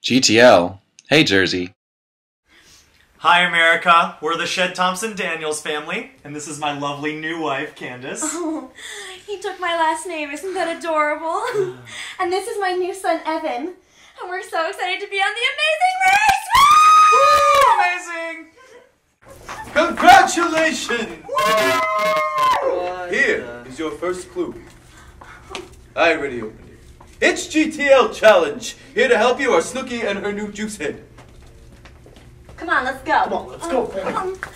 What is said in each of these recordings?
GTL. Hey, Jersey. Hi, America. We're the Shed Thompson Daniels family, and this is my lovely new wife, Candace. Oh, he took my last name. Isn't that adorable? And this is my new son, Evan. And we're so excited to be on the Amazing Race! Woo! Amazing! Congratulations! Here is your first clue. I already opened it. It's GTL Challenge. Here to help you are Snooki and her new juice head. Come on, let's go. Come on, let's go, boy.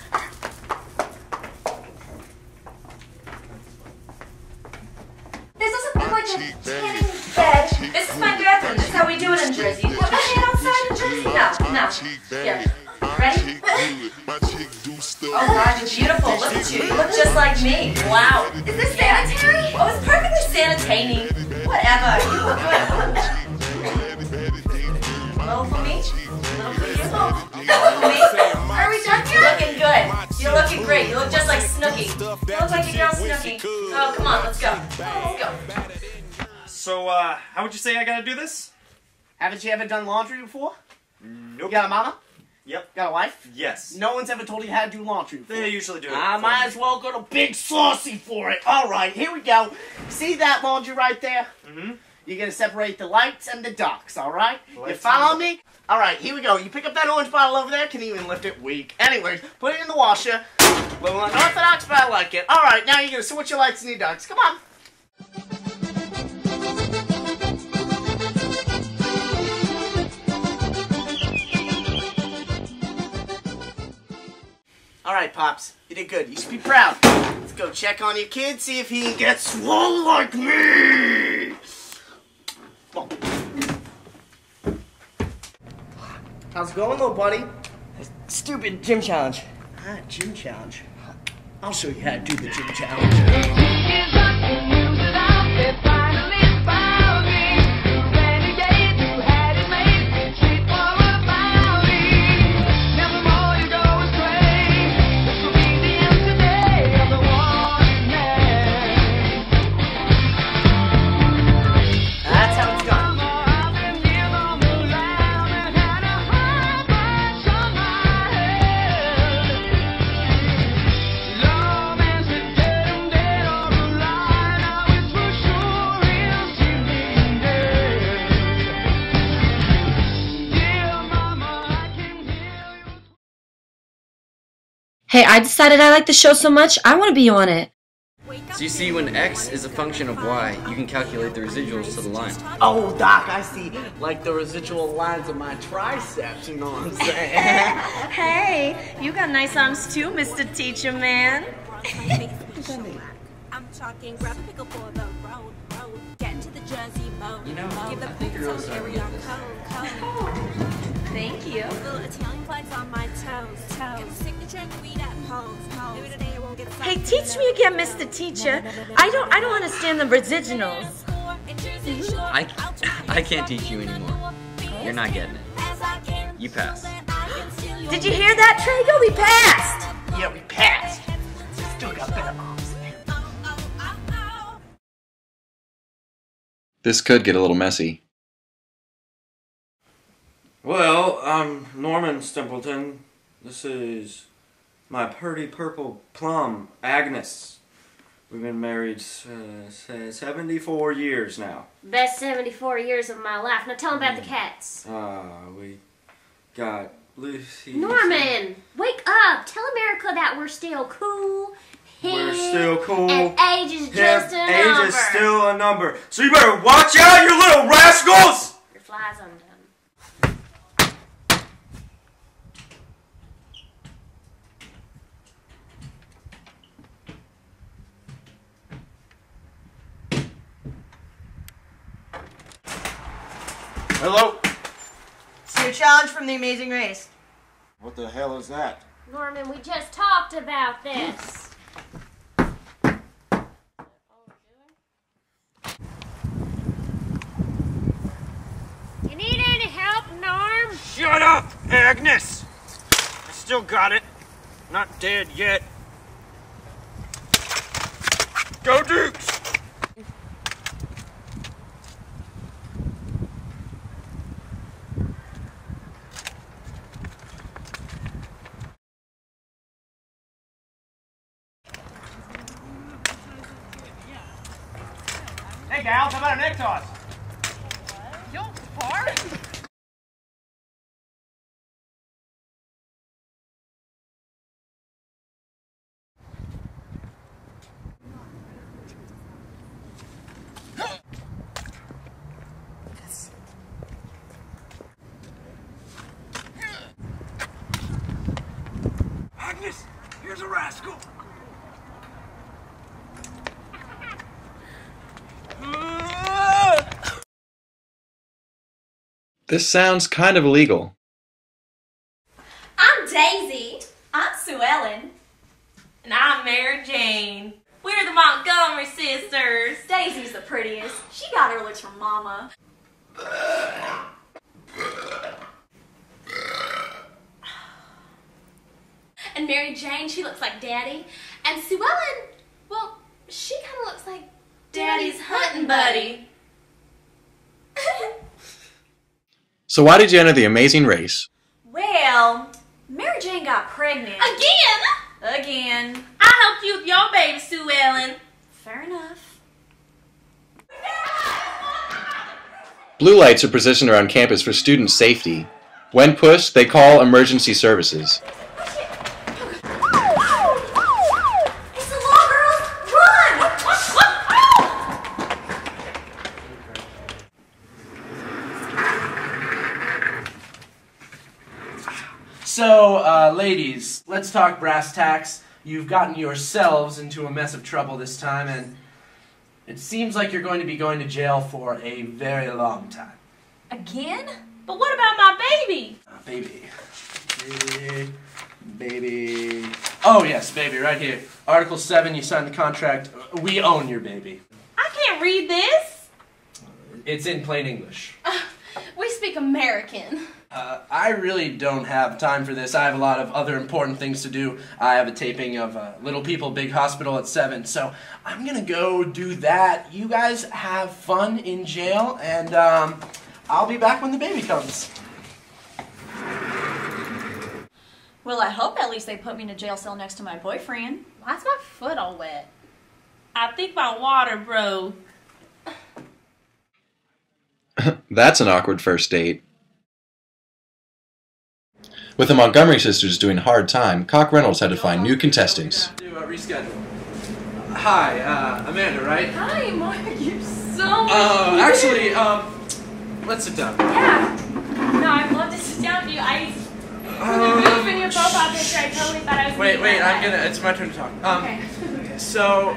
This doesn't look like a tanning bed. This is my bathroom. This is how we do it in Jersey. What, I mean, outside in Jersey? No. Here. Ready? Oh, God, you're beautiful. Look at you. You look just like me. Wow. Is this sanitary? Oh, it's perfectly sanitary. Whatever. You look good. A little for me. A little for you. A little for me. Are we done here? You're looking good. You're looking great. You look just like Snooki. You look like your girl Snooki. Oh, come on. Let's go. Let's go. So, how would you say I gotta do this? Haven't you ever done laundry before? Nope. You got a mama? Yep. Got a wife? Yes. No one's ever told you how to do laundry before. They usually do it. I might as well go to Big Saucy for it. Alright, here we go. See that laundry right there? Mm-hmm. You're gonna separate the lights and the ducks, alright? You Lights follow and me? Alright, here we go. You pick up that orange bottle over there, can even lift it weak. Anyways, put it in the washer. Little unorthodox, but I like it. Alright, now you're gonna switch your lights and your ducks. Come on. Alright, Pops. You did good. You should be proud. Let's go check on your kid, see if he can get swole like me! Come on. How's it going, little buddy? Stupid gym challenge. Ah, gym challenge. I'll show you how to do the gym challenge. That's how it's done. Hey, I decided I like the show so much, I want to be on it. So you see, when x is a function of y, you can calculate the residuals to the line. Oh, Doc, I see. Like the residual lines of my triceps, you know what I'm saying? Hey, you got nice arms too, Mr. Teacher Man. I'm talking grab a pickle for the road. Get into the Jersey mode. You know, Give the I think you're really some sorry area about this. code. Thank you. Little Italian flags on my toes. Get the signature weed at pose. Maybe today I won't get Hey, teach me again, Mr. Teacher. I don't understand the residuals. I can't teach you anymore. You're not getting it. You pass. Did you hear that, Trago? We passed. Yeah, we passed. Still got better arms. This could get a little messy. Well, I'm Norman Stempleton. This is my pretty purple plum, Agnes. We've been married 74 years now. Best 74 years of my life. Now tell them about the cats. We got Lucy. Norman, wake up. Tell America that we're still cool. We're still cool. And age is just a number. Age is still a number. So you better watch out, you little rascals! Your fly's undone. Hello? It's your challenge from the Amazing Race. What the hell is that? Norman, we just talked about this. You need any help, Norm? Shut up, Agnes! I still got it. Not dead yet. Go Dukes! gals. How about an egg toss? Yo, fart? Agnes, here's a rascal. This sounds kind of illegal. I'm Daisy. I'm Sue Ellen. And I'm Mary Jane. We're the Montgomery sisters. Daisy's the prettiest. She got her looks from Mama. And Mary Jane, she looks like Daddy. And Sue Ellen, well, she kind of looks like Daddy's hunting buddy. So why did you enter the Amazing Race? Well, Mary Jane got pregnant. Again. I helped you with your baby, Sue Ellen. Fair enough. Blue lights are positioned around campus for student safety. When pushed, they call emergency services. It's the law, girls! Run! So, ladies, let's talk brass tacks. You've gotten yourselves into a mess of trouble this time, and it seems like you're going to be going to jail for a very long time. Again? But what about my baby? Baby. Baby. Oh, yes, baby, right here. Article 7, you signed the contract. We own your baby. I can't read this. It's in plain English. We speak American. I really don't have time for this. I have a lot of other important things to do. I have a taping of Little People, Big Hospital at 7, so I'm gonna go do that. You guys have fun in jail, and I'll be back when the baby comes. Well, I hope at least they put me in a jail cell next to my boyfriend. Why's my foot all wet? I think my water broke. That's an awkward first date. With the Montgomery sisters doing hard time, Cock Reynolds had to find new contestants. To reschedule. Hi, Amanda, right? Hi, Mark. You're so Actually, let's sit down. Yeah. No, I'd love to sit down with you. From the roof in your profile picture, I totally thought I was Wait, it's my turn to talk. Okay. So,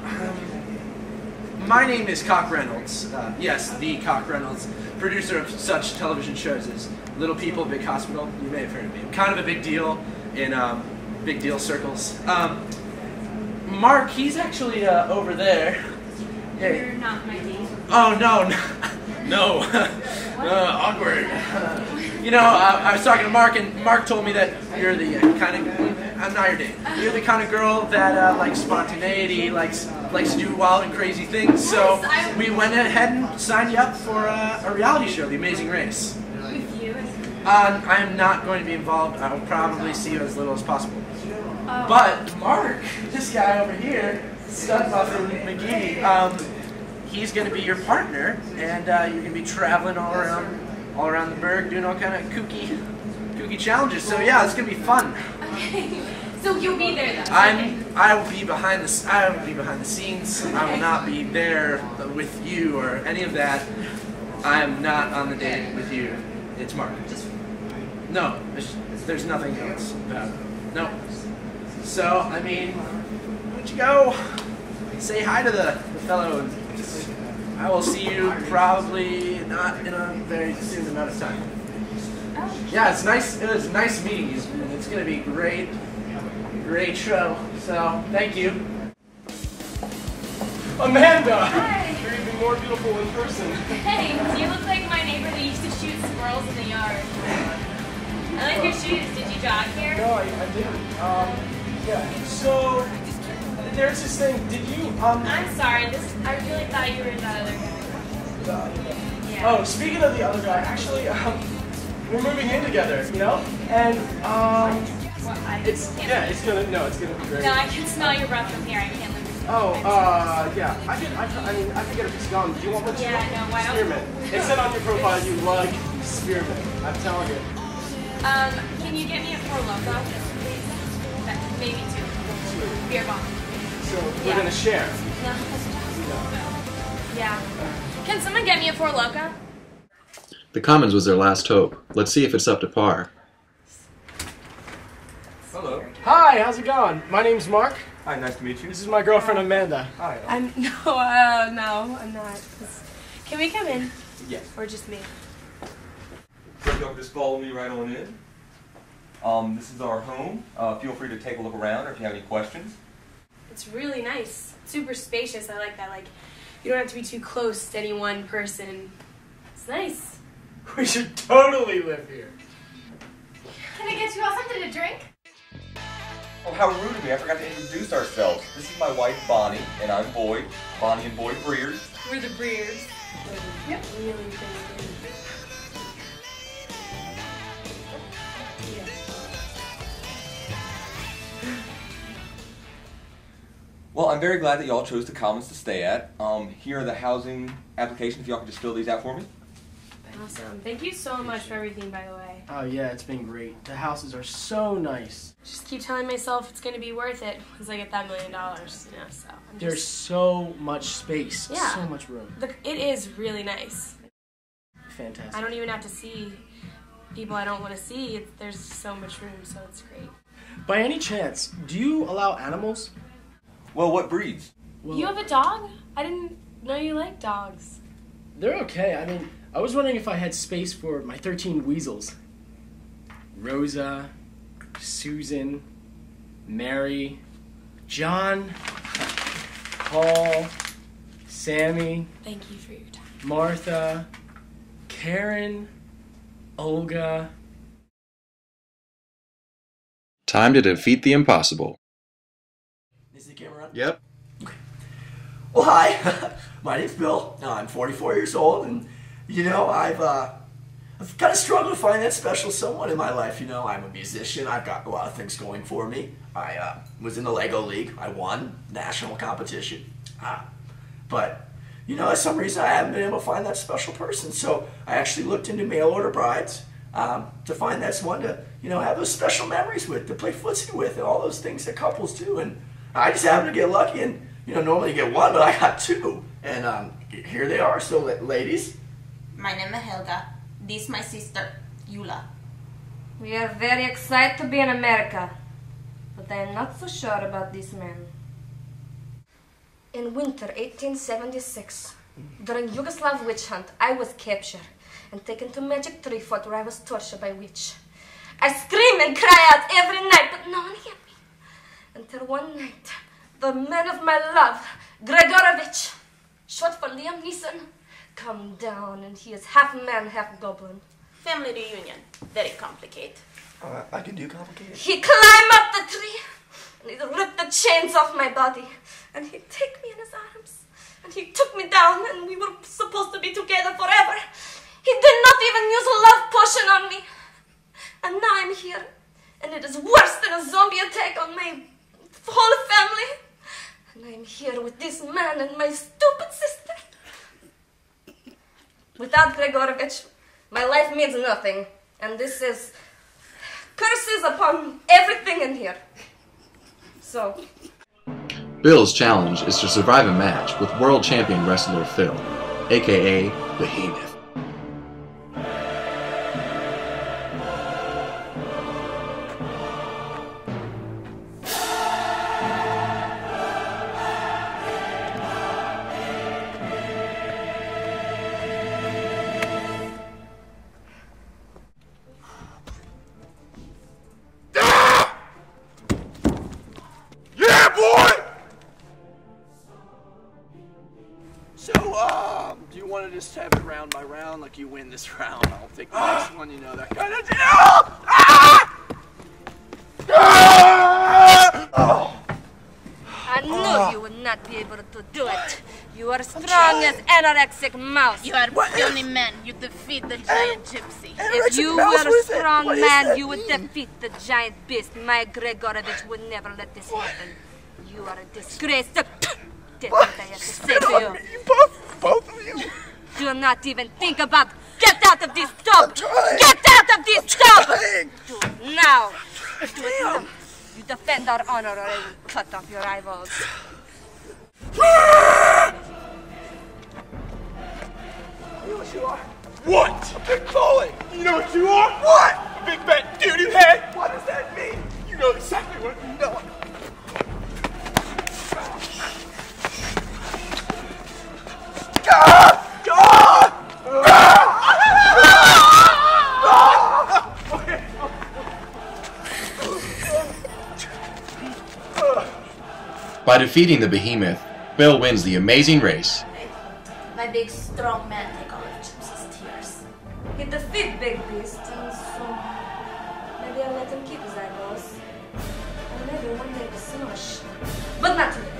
my name is Cock Reynolds. Yes, the Cock Reynolds, producer of such television shows as Little People, Big Hospital. You may have heard of me. I'm kind of a big deal in big deal circles. Mark, he's actually over there. You're not my date. Oh, no. Awkward. You know, I was talking to Mark, and Mark told me that you're the kind of, I'm not your date. You're the kind of girl that likes spontaneity, likes to do wild and crazy things. So we went ahead and signed you up for a reality show, The Amazing Race. With you? I'm not going to be involved. I will probably see you as little as possible. But Mark, this guy over here, Stud Muffin McGee, he's going to be your partner, and you're going to be traveling all around the burg, doing all kind of kooky challenges. So yeah, it's going to be fun. Okay. So you'll be there though. I will be behind the scenes. I will not be there with you or any of that. I am not on the date with you. It's Mark. No, there's nothing else about it. No. So, I mean, why don't you go say hi to the fellow, and I will see you probably not in a very soon amount of time. Yeah, it's nice. It was nice meeting you, and it's gonna be great show. So, thank you. Amanda! Hi. You're even more beautiful in person. Hey, you look like my neighbor that used to shoot squirrels in the yard. I like your shoes. Did you jog here? No, I didn't. Yeah. So, there's this thing. Did you, I'm sorry. I really thought you were that other guy. Yeah. Oh, speaking of the other guy, actually, we're moving in together, you know? And, Well, it's gonna be great. No, I can smell your breath from here. I can't live with Oh, yeah. I can get a piece gone. Do you want one too? Yeah, no, why don't Spearmint. It said on your profile you like spearmint. I'm telling you. Can you get me a Four Loko, please? Maybe two. Beer bomb. So we're gonna share. No. Yeah. Can someone get me a Four Loko? The Commons was their last hope. Let's see if it's up to par. Hello. Hi, how's it going? My name's Mark. Hi, nice to meet you. This is my girlfriend Amanda. Hi. No, I'm not. Can we come in? Yes. Or just me? So y'all just follow me right on in. This is our home. Feel free to take a look around or if you have any questions. It's really nice. Super spacious. I like that. Like, you don't have to be too close to any one person. It's nice. We should totally live here. Can I get you all something to drink? Oh, how rude of me. I forgot to introduce ourselves. This is my wife, Bonnie, and I'm Boyd. Bonnie and Boyd Breers. We're the Breers. Yep. Really big. Well, I'm very glad that y'all chose the Commons to stay at. Here are the housing applications. If y'all could just fill these out for me. Awesome. Thank you so much for everything, by the way. Oh yeah, it's been great. The houses are so nice. Just keep telling myself it's going to be worth it once I get that $1 million, so. There's so much space, Yeah. so much room. It is really nice. Fantastic. I don't even have to see people I don't want to see. There's so much room, so it's great. By any chance, do you allow animals? Well, what breeds? Well, You have a dog? I didn't know you liked dogs. They're okay. I mean, I was wondering if I had space for my 13 weasels. Rosa, Susan, Mary, John, Paul, Sammy, Thank you for your time. Martha, Karen, Olga. Time to defeat the impossible. Is the camera on? Yep. Well, hi. My name's Bill. I'm 44 years old, and you know, I've kind of struggled to find that special someone in my life. You know, I'm a musician. I've got a lot of things going for me. I was in the Lego League. I won national competition. But you know, for some reason, I haven't been able to find that special person. So I actually looked into mail order brides to find that one to, you know, have those special memories with, to play footsie with, and all those things that couples do. And I just happened to get lucky, and you know, normally you get one, but I got two. And here they are. So, ladies. My name is Helga. This is my sister, Yula. We are very excited to be in America, but I am not so sure about this man. In winter 1876, during Yugoslav witch hunt, I was captured and taken to Magic Tree Fort where I was tortured by witch. I scream and cry out every night, but no one heard me. Until one night, the man of my love, Gregorovich, short for Liam Neeson, come down, and he is half man, half goblin. Family reunion. Very complicated. I can do complicated. He climbed up the tree, and he ripped the chains off my body, and he took me in his arms, and he took me down, and we were supposed to be together forever. He did not even use a love potion on me. And now I'm here, and it is worse than a zombie attack on my whole family. And I'm here with this man and my stupid sister. Without Gregorovich, my life means nothing. And this is curses upon everything in here. So. Bill's challenge is to survive a match with world champion wrestler Phil, aka Behemoth. Just have it round by round, like you win this round, I'll take the next one, you know, that kind of deal! I knew you would not be able to do it. You are strong as anorexic mouse. You are the only man. You defeat the giant gypsy. If you were a strong man, you would defeat the giant beast. My Gregorovich would never let this happen. You You are a disgrace. That's what I have to say to you. Both of you. Do not even think about. Get out of this tub. Get out of this tub. Do it now. Do it now. You defend our honor, or I will cut off your eyeballs. You know what you are? What? A big bully. You know what you are? What? A big fat doo-doo head. What does that mean? You know exactly what you know. By defeating the behemoth, Bill wins the amazing race. My big strong man take all of Gypsy's tears. He defeat Big Beast, and so maybe I'll let him keep his eyeballs. And maybe one day the smush. But not today.